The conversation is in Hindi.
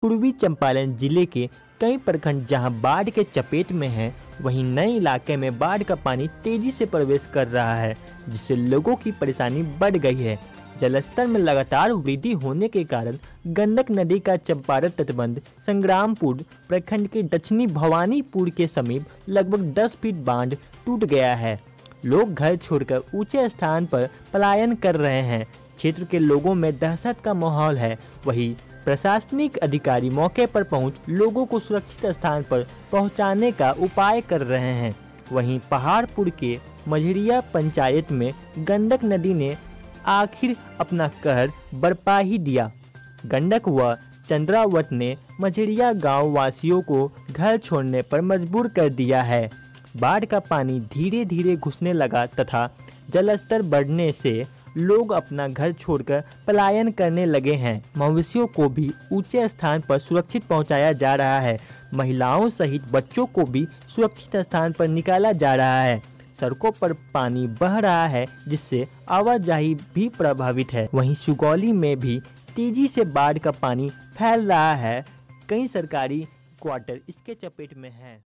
पूर्वी चंपारण जिले के कई प्रखंड जहां बाढ़ के चपेट में हैं, वहीं नए इलाके में बाढ़ का पानी तेजी से प्रवेश कर रहा है, जिससे लोगों की परेशानी बढ़ गई है। जलस्तर में लगातार वृद्धि होने के कारण गंडक नदी का चंपारण तटबंध संग्रामपुर प्रखंड के दक्षिणी भवानीपुर के समीप लगभग 10 फीट बांध टूट गया है। लोग घर छोड़कर ऊंचे स्थान पर पलायन कर रहे हैं। क्षेत्र के लोगों में दहशत का माहौल है। वहीं प्रशासनिक अधिकारी मौके पर पहुंच लोगों को सुरक्षित स्थान पर पहुंचाने का उपाय कर रहे हैं। वहीं पहाड़पुर के मझरिया पंचायत में गंडक नदी ने आखिर अपना कहर बरपा ही दिया। गंडक व चंद्रावत ने मझरिया गांव वासियों को घर छोड़ने पर मजबूर कर दिया है। बाढ़ का पानी धीरे धीरे घुसने लगा तथा जलस्तर बढ़ने से लोग अपना घर छोड़कर पलायन करने लगे हैं। मवेशियों को भी ऊंचे स्थान पर सुरक्षित पहुंचाया जा रहा है। महिलाओं सहित बच्चों को भी सुरक्षित स्थान पर निकाला जा रहा है। सड़कों पर पानी बह रहा है, जिससे आवाजाही भी प्रभावित है। वहीं सुगौली में भी तेजी से बाढ़ का पानी फैल रहा है। कई सरकारी क्वार्टर इसके चपेट में हैं।